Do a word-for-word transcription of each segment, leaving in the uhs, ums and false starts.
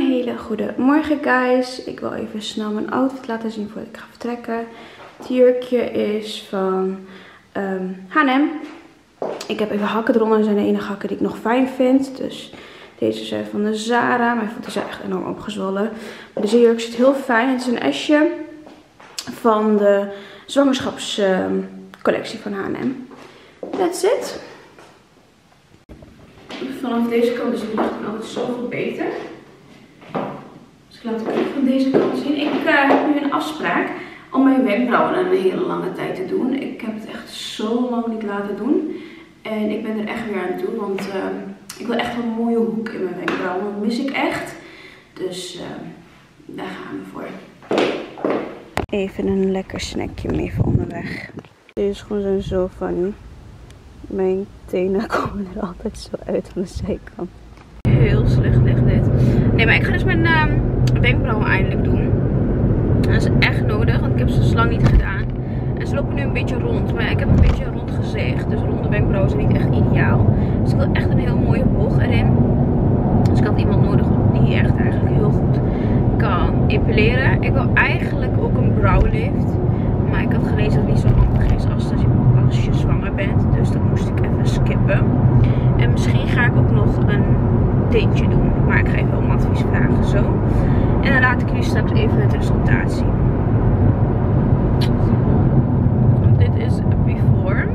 hele goede morgen guys. Ik wil even snel mijn outfit laten zien voordat ik ga vertrekken. Het jurkje is van um, H en M. Ik heb even hakken eronder. Dat zijn de enige hakken die ik nog fijn vind. Dus deze zijn van de Zara. Mijn voeten zijn echt enorm opgezwollen. Maar deze jurk zit heel fijn. Het is een esje van de zwangerschapscollectie van H en M. That's it. Vanaf deze kant is het licht altijd zoveel beter. Dus ik laat het even van deze kant zien. Ik uh, heb nu een afspraak om mijn wenkbrauwen een hele lange tijd te doen. Ik heb het echt zo lang niet laten doen. En ik ben er echt weer aan toe. Want uh, ik wil echt een mooie hoek in mijn wenkbrauwen. Dat mis ik echt. Dus uh, daar gaan we voor. Even een lekker snackje mee voor onderweg. Deze schoenen zijn zo funny. Mijn tenen komen er altijd zo uit van de zijkant. Heel slecht ligt dit. Nee, maar ik ga dus mijn uh, wenkbrauwen eindelijk doen. Dat is echt nodig, want ik heb ze dus lang niet gedaan. En ze lopen nu een beetje rond. Maar ja, ik heb een beetje een rond gezicht. Dus ronde wenkbrauwen zijn niet echt ideaal. Dus ik wil echt een heel mooie boog erin. Dus ik had iemand nodig die echt eigenlijk heel goed kan epileren. Ik wil eigenlijk ook een browlift. Maar ik had gelezen dat het niet zo handig is als, als je zwanger bent. Dus dat moest ik even skippen. En misschien ga ik ook nog een tintje doen. Maar ik ga even om advies vragen zo. En dan laat ik jullie straks even het resultaat zien. Dit is before.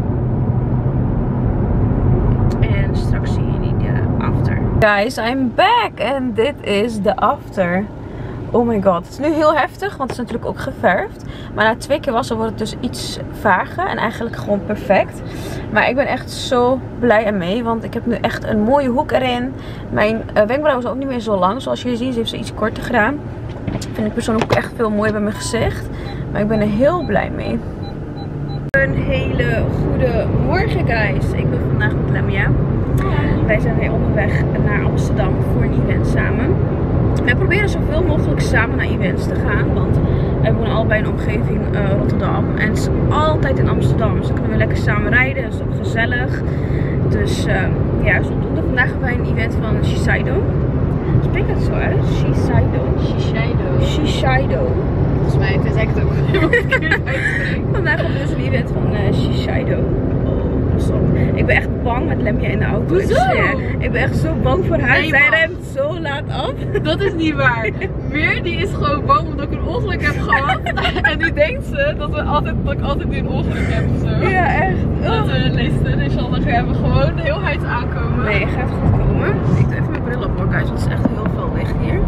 En straks zien jullie de after. Guys, I'm back. En dit is de after. Oh my god, het is nu heel heftig, want het is natuurlijk ook geverfd. Maar na twee keer wassen wordt het dus iets vager en eigenlijk gewoon perfect. Maar ik ben echt zo blij ermee, want ik heb nu echt een mooie hoek erin. Mijn uh, wenkbrauw is ook niet meer zo lang, zoals jullie zien. Ze heeft ze iets korter gedaan. Vind ik persoonlijk ook echt veel mooier bij mijn gezicht. Maar ik ben er heel blij mee. Een hele goede morgen guys. Ik ben vandaag met Lemia. Wij zijn weer onderweg naar Amsterdam voor een event samen. Wij proberen zoveel mogelijk samen naar events te gaan, want wij wonen allebei in de omgeving uh, Rotterdam. En het is altijd in Amsterdam, dus dan kunnen we lekker samen rijden, dat is ook gezellig. Dus uh, ja, zodoende. Vandaag hebben wij een event van Shiseido. Spreek dat zo uit? Shiseido? Shiseido. Shiseido. Volgens mij, het is echt ook helemaal verkeerd uitspreken. Vandaag hebben we dus een event van uh, Shiseido. Ik ben echt bang met Lemia in de auto. Hoezo? Ja, ik ben echt zo bang voor haar. Nee, Zij man. remt zo laat af. Dat is niet waar. Meer die is gewoon bang omdat ik een ongeluk heb gehad. En nu denkt ze dat, we altijd, dat ik altijd nu een ongeluk heb of zo. Ja, echt. Dat we lezen. Dus dan hebben we gewoon de heel hard aankomen. Nee, het gaat goed komen. Ik doe even mijn bril op hoor, guys, want het is echt heel veel licht hier.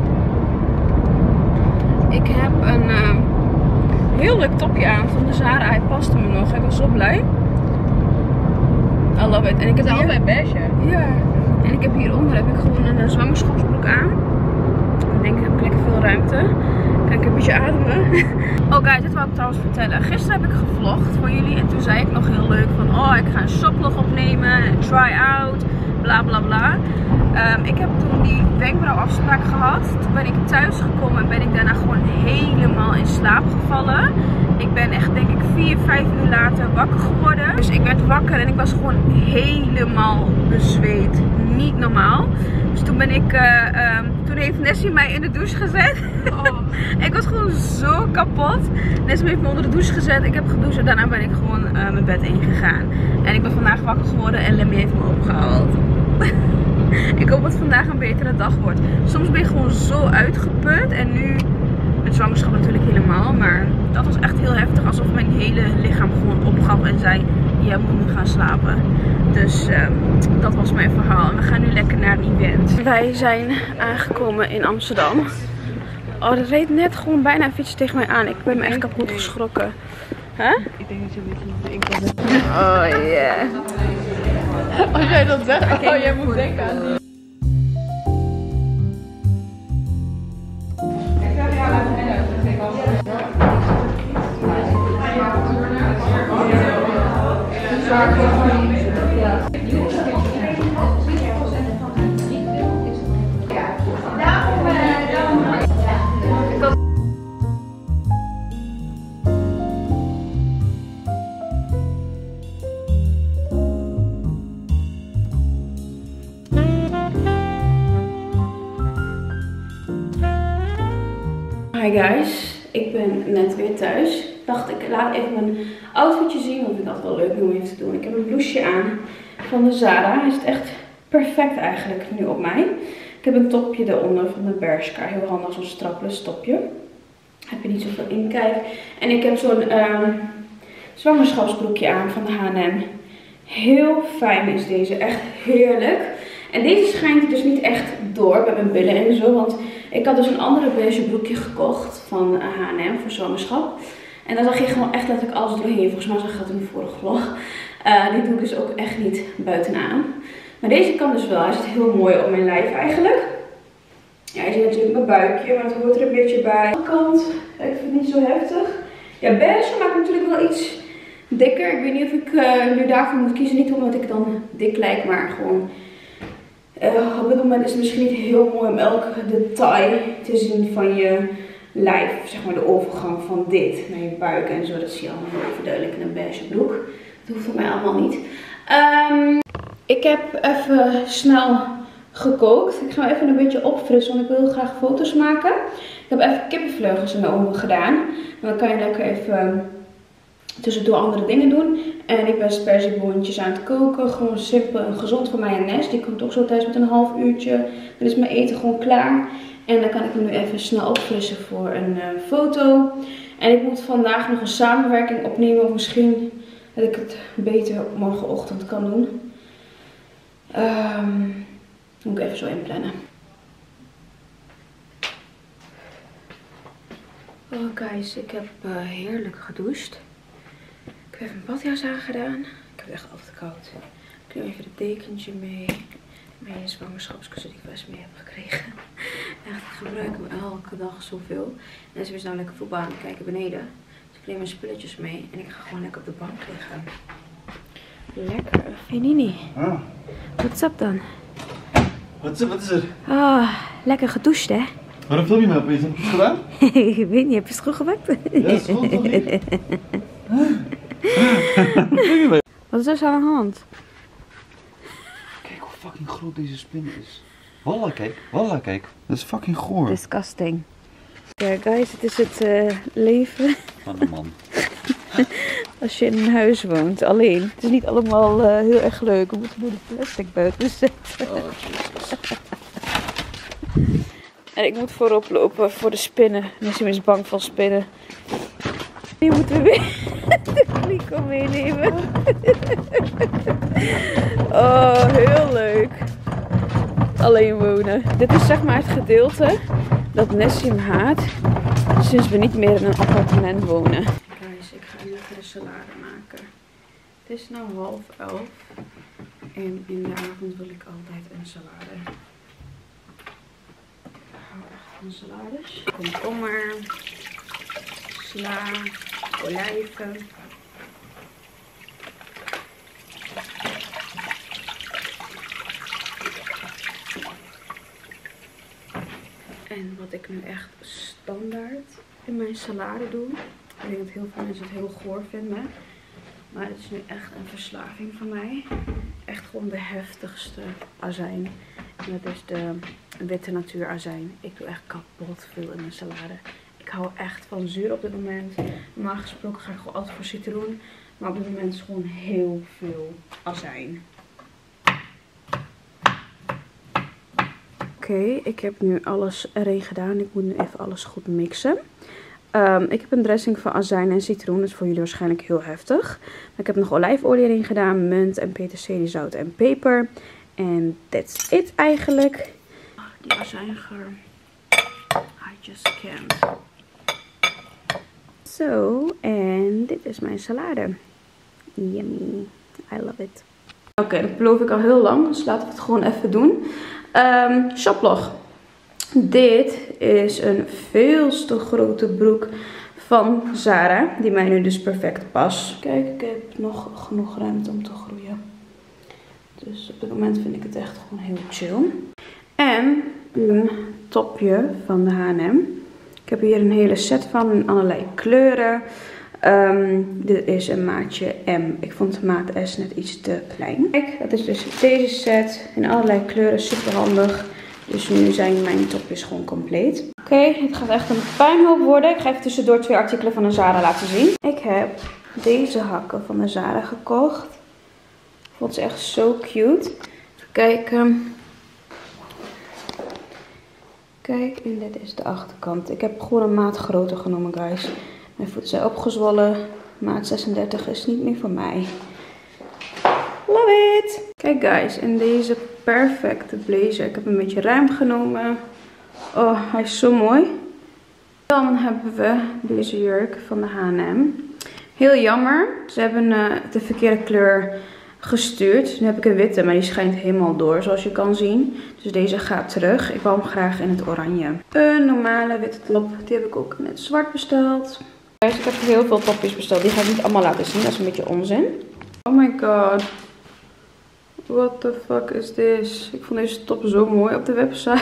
Ik heb een uh, heel leuk topje aan van de Zara. Hij paste me nog. Ik was zo blij. I love it. En ik heb het is hier... allebei beige. Ja. En ik heb hieronder heb ik gewoon een uh, zwangerschapsbroek aan. Ik denk, heb ik lekker veel ruimte. Kan ik een beetje ademen. Oh guys, dit wou ik trouwens vertellen. Gisteren heb ik gevlogd voor jullie. En toen zei ik nog heel leuk van, oh ik ga een shoplog opnemen. En try out. Bla bla bla. Um, ik heb toen die wenkbrauwafspraak gehad. Toen ben ik thuis gekomen en ben ik daarna gewoon helemaal in slaap gevallen. Ik ben echt denk ik vier, vijf uur later wakker geworden. Dus ik werd wakker en ik was gewoon helemaal bezweet. Niet normaal. Dus toen ben ik, uh, um, toen heeft Nessie mij in de douche gezet. Oh. Ik was gewoon zo kapot. Nessie heeft me onder de douche gezet. Ik heb gedoucht en daarna ben ik gewoon uh, mijn bed ingegaan. En ik ben vandaag wakker geworden en Lemmy heeft me opgehaald. Ik hoop dat het vandaag een betere dag wordt. Soms ben je gewoon zo uitgeput. En nu met zwangerschap natuurlijk helemaal. Maar dat was echt heel heftig. Alsof mijn hele lichaam gewoon opgaf en zei, jij moet nu gaan slapen. Dus uh, dat was mijn verhaal. En we gaan nu lekker naar een event. Wij zijn aangekomen in Amsterdam. Oh, er reed net gewoon bijna een fiets tegen mij aan. Ik ben me echt kapot geschrokken. Huh? Ik denk dat je weet niet ik was. Oh yeah. Als jij dat zegt, oh jij moet denken aan die. Hi guys, ik ben net weer thuis. Ik dacht, ik laat even mijn outfitje zien, want ik vind dat wel leuk om even te doen. Ik heb een blouseje aan van de Zara. Hij zit echt perfect eigenlijk nu op mij. Ik heb een topje eronder van de Bershka. Heel handig, zo'n strapless topje. Heb je niet zoveel inkijk. En ik heb zo'n uh, zwangerschapsbroekje aan van de H en M. Heel fijn is deze, echt heerlijk. En deze schijnt dus niet echt door bij mijn billen en zo, want ik had dus een andere beige broekje gekocht van H en M voor zwangerschap. En dan zag je gewoon echt dat ik alles doorheen. Volgens mij zag ik dat in de vorige vlog. Uh, die doe ik dus ook echt niet buitenaan. Maar deze kan dus wel. Hij zit heel mooi op mijn lijf eigenlijk. Ja, je ziet natuurlijk mijn buikje, maar het hoort er een beetje bij. De kant, ik vind het niet zo heftig. Ja, beige maakt natuurlijk wel iets dikker. Ik weet niet of ik uh, nu daarvoor moet kiezen. Niet omdat ik dan dik lijk, maar gewoon... Uh, op dit moment is het misschien niet heel mooi om elk detail te zien van je lijf. Zeg maar de overgang van dit naar je buik en zo. Dat zie je allemaal heel verduidelijk in een beige broek. Dat hoeft voor mij allemaal niet. Um, ik heb even snel gekookt. Ik ga even een beetje opfrissen, want ik wil graag foto's maken. Ik heb even kippenvleugels in de oven gedaan. En dan kan je lekker even tussendoor andere dingen doen. En ik ben sperzieboontjes aan het koken. Gewoon simpel en gezond voor mij en Nes. Die komt ook zo thuis met een half uurtje. Dan is mijn eten gewoon klaar. En dan kan ik me nu even snel opfrissen voor een uh, foto. En ik moet vandaag nog een samenwerking opnemen. Of misschien dat ik het beter morgenochtend kan doen. Um, moet ik even zo inplannen. Oh guys, ik heb uh, heerlijk gedoucht. Ik heb even een badjas aangedaan. Ik heb het echt altijd koud. Ik neem even het dekentje mee. Mijn zwangerschapskussen die ik best mee heb gekregen. Echt, ik gebruik hem elke dag zoveel. En ze is nou lekker voetbal aan het kijken beneden. Dus ik neem mijn spulletjes mee. En ik ga gewoon lekker op de bank liggen. Lekker. Hey Nini. Ah. What's up dan? Wat is, wat is er? Ah, lekker gedoucht hè? Waarom film je me opeens? Heb je iets gedaan? Ik weet niet, heb je schoon gemaakt? Ja, dat is goed toch niet? Wat is er zo aan de hand? Kijk hoe fucking groot deze spin is. Wallah kijk, wallah kijk. Dat is fucking goor. Disgusting. Ja guys, het is het uh, leven Van een man. als je in een huis woont, alleen. Het is niet allemaal uh, heel erg leuk. We moeten door de plastic buiten zetten. Oh jezus. En ik moet voorop lopen voor de spinnen. Misschien is bang van spinnen. Die moeten we weer de kliko meenemen. Oh, heel leuk. Alleen wonen. Dit is zeg maar het gedeelte dat Nessie hem haat. Sinds we niet meer in een appartement wonen. Guys, ik ga nu lekkere salade maken. Het is nu half elf. En in de avond wil ik altijd een salade. Ik hou echt van salades. Komkommer, sla, olijven. En wat ik nu echt standaard in mijn salade doe. Ik denk dat heel veel mensen het heel goor vinden. Maar het is nu echt een verslaving van mij. Echt gewoon de heftigste azijn. En dat is de witte natuur azijn. Ik doe echt kapot veel in mijn salade. Ik hou echt van zuur op dit moment. Normaal gesproken ga ik gewoon altijd voor citroen. Maar op dit moment is gewoon heel veel azijn. Oké, okay, ik heb nu alles erin gedaan. Ik moet nu even alles goed mixen. Um, ik heb een dressing van azijn en citroen. Dat is voor jullie waarschijnlijk heel heftig. Maar ik heb nog olijfolie erin gedaan. Munt en peterselie, zout en peper. En that's it eigenlijk. Oh, die azijngeur. I just can't. Zo, en dit is mijn salade. Yummy. I love it. Oké, okay, dat beloof ik al heel lang. Dus laten we het gewoon even doen. Um, shoplog. Dit is een veel te grote broek van Zara. Die mij nu dus perfect past. Kijk, ik heb nog genoeg ruimte om te groeien. Dus op dit moment vind ik het echt gewoon heel chill. En een topje van de H en M. Ik heb hier een hele set van in allerlei kleuren. Um, dit is een maatje M. Ik vond de maat S net iets te klein. Kijk, dat is dus deze set in allerlei kleuren. Super handig. Dus nu zijn mijn topjes gewoon compleet. Oké, okay, het gaat echt een puinhoop worden. Ik ga even tussendoor twee artikelen van de Zara laten zien. Ik heb deze hakken van de Zara gekocht. Ik vond ze echt zo cute. Even kijken. Kijk, en dit is de achterkant. Ik heb gewoon een maat groter genomen, guys. Mijn voeten zijn opgezwollen. Maat zesendertig is niet meer voor mij. Love it! Kijk guys, in deze perfecte blazer. Ik heb een beetje ruim genomen. Oh, hij is zo mooi. Dan hebben we deze jurk van de H en M. Heel jammer. Ze hebben uh, de verkeerde kleur gestuurd. Nu heb ik een witte, maar die schijnt helemaal door, zoals je kan zien. Dus deze gaat terug. Ik wou hem graag in het oranje. Een normale witte top. Die heb ik ook in het zwart besteld. Guys, ik heb heel veel topjes besteld. Die ga ik niet allemaal laten zien. Dat is een beetje onzin. Oh my god. What the fuck is this? Ik vond deze top zo mooi op de website.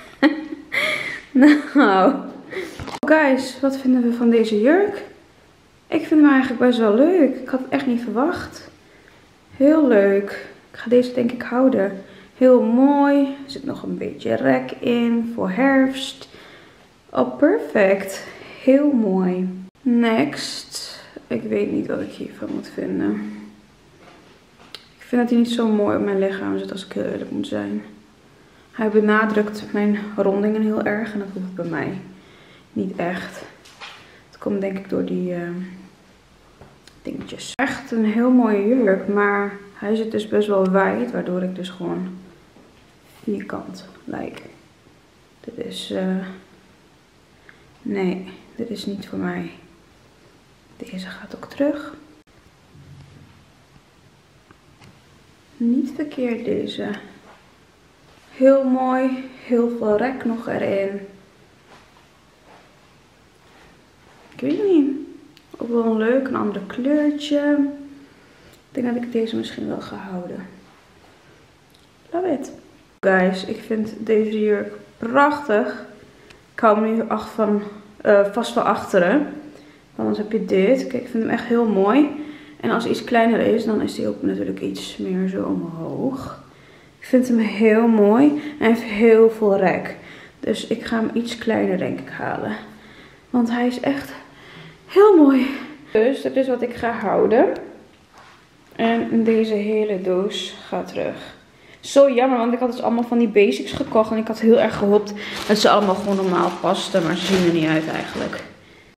Nou. Guys, wat vinden we van deze jurk? Ik vind hem eigenlijk best wel leuk. Ik had het echt niet verwacht. Heel leuk. Ik ga deze denk ik houden. Heel mooi. Er zit nog een beetje rek in voor herfst. Oh, perfect. Heel mooi. Next. Ik weet niet wat ik hiervan moet vinden. Ik vind dat hij niet zo mooi op mijn lichaam zit als ik heel eerlijk moet zijn. Hij benadrukt mijn rondingen heel erg en dat hoeft bij mij niet echt. Het komt denk ik door die uh, dingetjes. Echt een heel mooie jurk, maar hij zit dus best wel wijd, waardoor ik dus gewoon vierkant lijk. Dit is, uh, nee, dit is niet voor mij. Deze gaat ook terug. Niet verkeerd deze. Heel mooi. Heel veel rek nog erin. Ik weet niet. Ook wel een leuk. Een ander kleurtje. Ik denk dat ik deze misschien wel ga houden. Love it. Guys, ik vind deze jurk prachtig. Ik hou hem nu acht van, uh, vast van achteren. Anders heb je dit. Kijk, ik vind hem echt heel mooi. En als hij iets kleiner is, dan is hij ook natuurlijk iets meer zo omhoog. Ik vind hem heel mooi. En hij heeft heel veel rek. Dus ik ga hem iets kleiner denk ik halen. Want hij is echt heel mooi. Dus dat is wat ik ga houden. En deze hele doos gaat terug. Zo jammer, want ik had dus allemaal van die basics gekocht. En ik had heel erg gehoopt dat ze allemaal gewoon normaal pasten. Maar ze zien er niet uit eigenlijk.